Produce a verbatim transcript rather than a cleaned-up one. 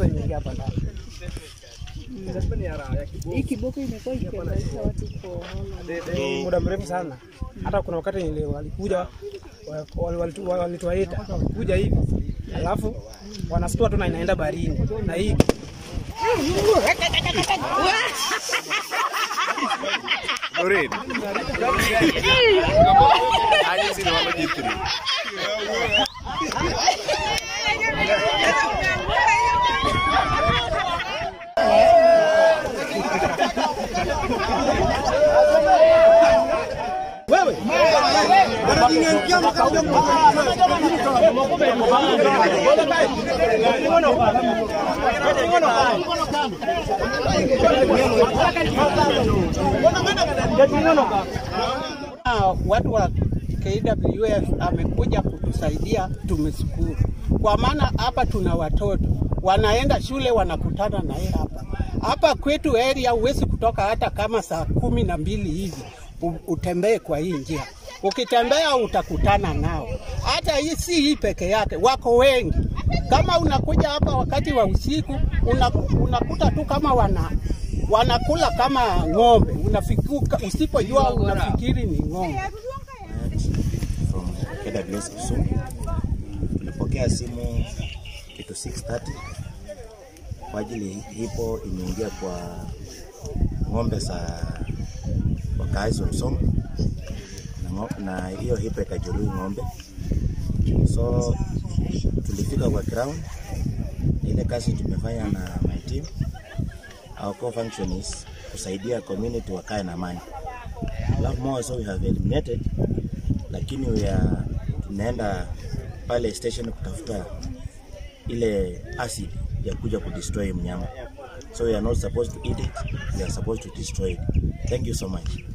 sasa imeingia hapa ndani. Hii kiboko imekuwa ikiangaisha watu kwa muda mrefu sana. Hata kuna wakati ile walikuja walituaita kuja hivi. Alafu wanastua tu na inaenda baharini. Na hii Orin. Ani sini wala jitri. wewe watu wa K W S amekuja kutusaidia, tumeshukuru. Kwa maana hapa tuna watoto wanaenda shule, wanakutana na yeye hapa. Hapa kwetu area huwezi kutoka hata kama saa kumi na mbili hivi utembee kwa hii njia. Ukitembea utakutana nao. Hata hii si hii peke yake, wako wengi. Kama unakuja hapa wakati wa usiku, unakuta tu kama wana wanakula kama ng'ombe. Unafikiri usipojua unafikiri ni ng'ombe. From K W S Kisumu. Tulipokea simu kitu six thirty kwa ajili hipo imeingia kwa ng'ombe za wakazi wa Usongo, na hiyo hipo ikajeruhi ng'ombe. So tulifika kwa ground. Ile kazi tumefanya na my team. Our core function is kusaidia community wakae na amani. Love more, so we have eliminated, lakini we are tunaenda pale station kutafuta ile acid ya kuja kudestroy mnyama. So we are not supposed to eat it, we are supposed to destroy it. Thank you so much.